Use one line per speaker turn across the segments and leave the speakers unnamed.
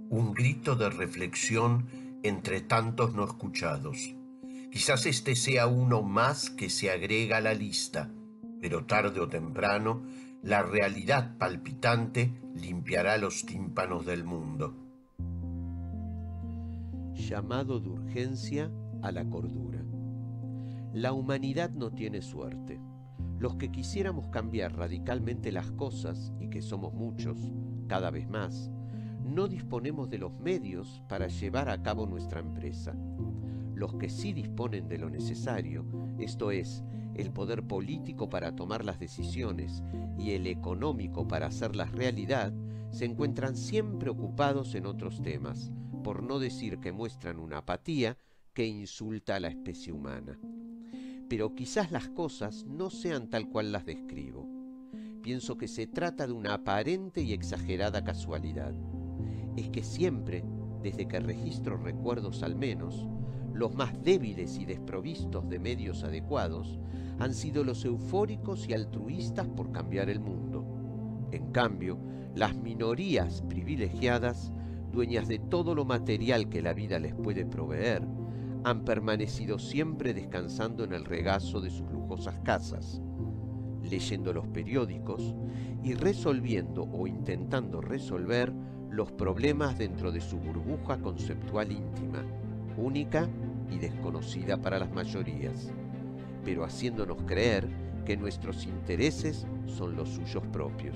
un grito de reflexión entre tantos no escuchados. Quizás este sea uno más que se agrega a la lista, pero tarde o temprano la realidad palpitante limpiará los tímpanos del mundo.
Llamado de urgencia a la cordura. La humanidad no tiene suerte. Los que quisiéramos cambiar radicalmente las cosas, y que somos muchos, cada vez más, no disponemos de los medios para llevar a cabo nuestra empresa. Los que sí disponen de lo necesario, esto es, el poder político para tomar las decisiones y el económico para hacerlas realidad, se encuentran siempre ocupados en otros temas, por no decir que muestran una apatía que insulta a la especie humana. Pero quizás las cosas no sean tal cual las describo. Pienso que se trata de una aparente y exagerada casualidad. Es que siempre, desde que registro recuerdos al menos, los más débiles y desprovistos de medios adecuados han sido los eufóricos y altruistas por cambiar el mundo. En cambio, las minorías privilegiadas, dueñas de todo lo material que la vida les puede proveer, han permanecido siempre descansando en el regazo de sus lujosas casas, leyendo los periódicos y resolviendo o intentando resolver los problemas dentro de su burbuja conceptual íntima, única y desconocida para las mayorías, pero haciéndonos creer que nuestros intereses son los suyos propios.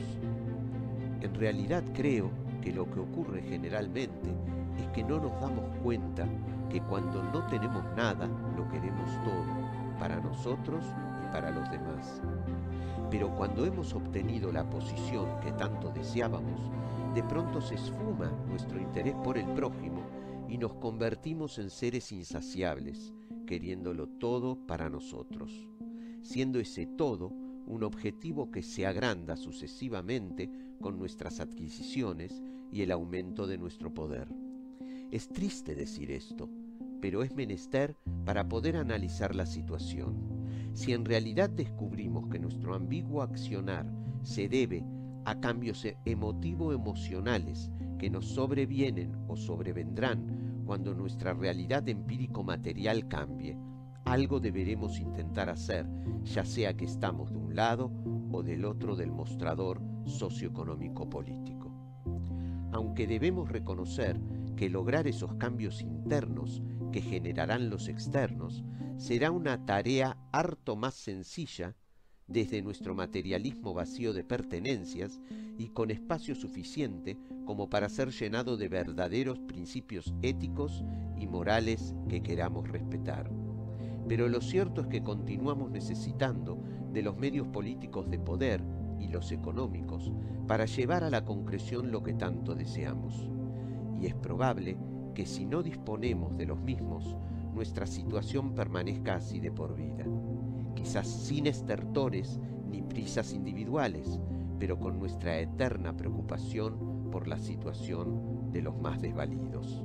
En realidad creo que lo que ocurre generalmente es que no nos damos cuenta que cuando no tenemos nada, lo queremos todo, para nosotros y para los demás. Pero cuando hemos obtenido la posición que tanto deseábamos, de pronto se esfuma nuestro interés por el prójimo y nos convertimos en seres insaciables, queriéndolo todo para nosotros, siendo ese todo un objetivo que se agranda sucesivamente con nuestras adquisiciones y el aumento de nuestro poder. Es triste decir esto, pero es menester para poder analizar la situación. Si en realidad descubrimos que nuestro ambiguo accionar se debe a cambios emotivo-emocionales que nos sobrevienen o sobrevendrán cuando nuestra realidad empírico-material cambie, algo deberemos intentar hacer, ya sea que estamos de un lado o del otro del mostrador socioeconómico-político. Aunque debemos reconocer que lograr esos cambios internos que generarán los externos será una tarea harto más sencilla desde nuestro materialismo vacío de pertenencias y con espacio suficiente como para ser llenado de verdaderos principios éticos y morales que queramos respetar. Pero lo cierto es que continuamos necesitando de los medios políticos de poder y los económicos para llevar a la concreción lo que tanto deseamos. Y es probable que si no disponemos de los mismos, nuestra situación permanezca así de por vida. Quizás sin estertores ni prisas individuales, pero con nuestra eterna preocupación por la situación de los más desvalidos.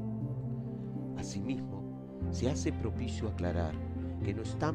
Asimismo, se hace propicio aclarar que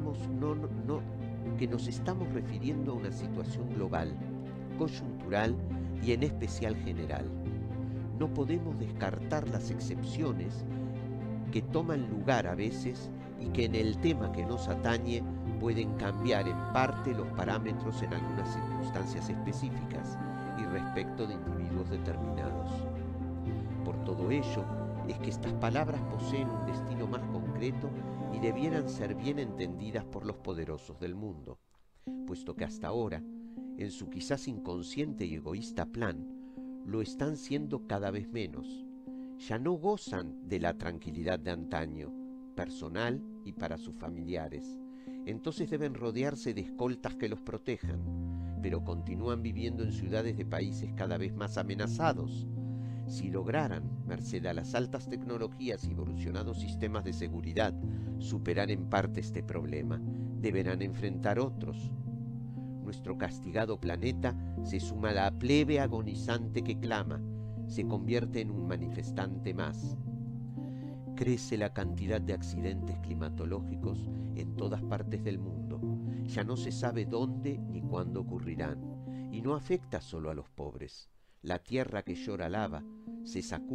que nos estamos refiriendo a una situación global, coyuntural y en especial general. No podemos descartar las excepciones que toman lugar a veces y que en el tema que nos atañe pueden cambiar en parte los parámetros en algunas circunstancias específicas y respecto de individuos determinados. Por todo ello, es que estas palabras poseen un destino más concreto y debieran ser bien entendidas por los poderosos del mundo, puesto que hasta ahora, en su quizás inconsciente y egoísta plan, lo están siendo cada vez menos. Ya no gozan de la tranquilidad de antaño, personal y para sus familiares. Entonces deben rodearse de escoltas que los protejan, pero continúan viviendo en ciudades de países cada vez más amenazados. Si lograran, merced a las altas tecnologías y evolucionados sistemas de seguridad, superar en parte este problema, deberán enfrentar otros. Nuestro castigado planeta se suma a la plebe agonizante que clama, se convierte en un manifestante más. Crece la cantidad de accidentes climatológicos en todas partes del mundo. Ya no se sabe dónde ni cuándo ocurrirán, y no afecta solo a los pobres. La tierra que llora lava se sacude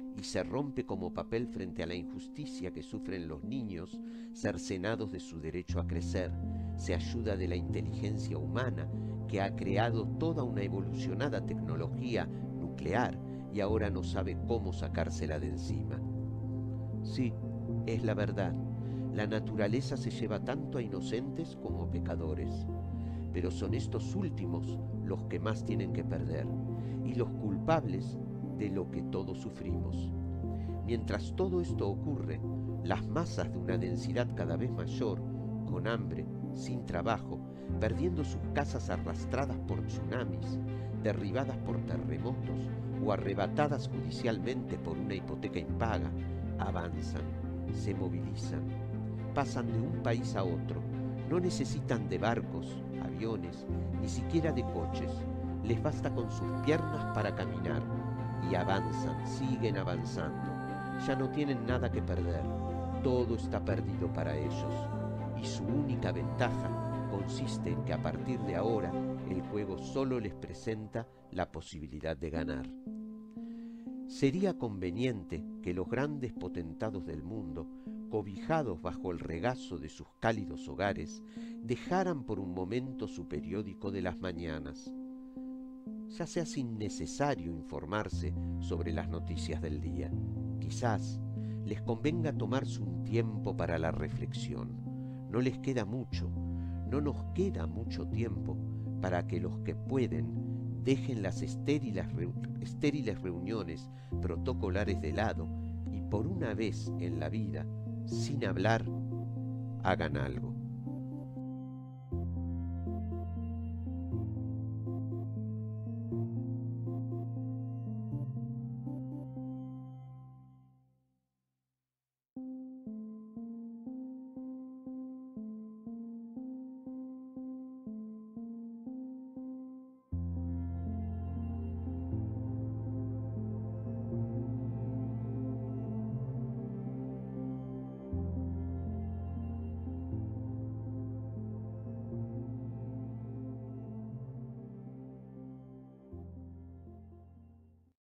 y se rompe como papel frente a la injusticia que sufren los niños cercenados de su derecho a crecer. Se ayuda de la inteligencia humana que ha creado toda una evolucionada tecnología nuclear y ahora no sabe cómo sacársela de encima. Sí, es la verdad. La naturaleza se lleva tanto a inocentes como a pecadores, pero son estos últimos los que más tienen que perder y los culpables de lo que todos sufrimos. Mientras todo esto ocurre, las masas de una densidad cada vez mayor, con hambre, sin trabajo, perdiendo sus casas arrastradas por tsunamis, derribadas por terremotos o arrebatadas judicialmente por una hipoteca impaga, avanzan, se movilizan, pasan de un país a otro, no necesitan de barcos, aviones, ni siquiera de coches, les basta con sus piernas para caminar y avanzan, siguen avanzando, ya no tienen nada que perder, todo está perdido para ellos y su única ventaja consiste en que a partir de ahora el juego solo les presenta la posibilidad de ganar. Sería conveniente que los grandes potentados del mundo, cobijados bajo el regazo de sus cálidos hogares, dejaran por un momento su periódico de las mañanas. Ya sea sin necesario informarse sobre las noticias del día. Quizás les convenga tomarse un tiempo para la reflexión. No les queda mucho, no nos queda mucho tiempo para que los que pueden dejen las estériles reuniones protocolares de lado y por una vez en la vida, sin hablar, hagan algo.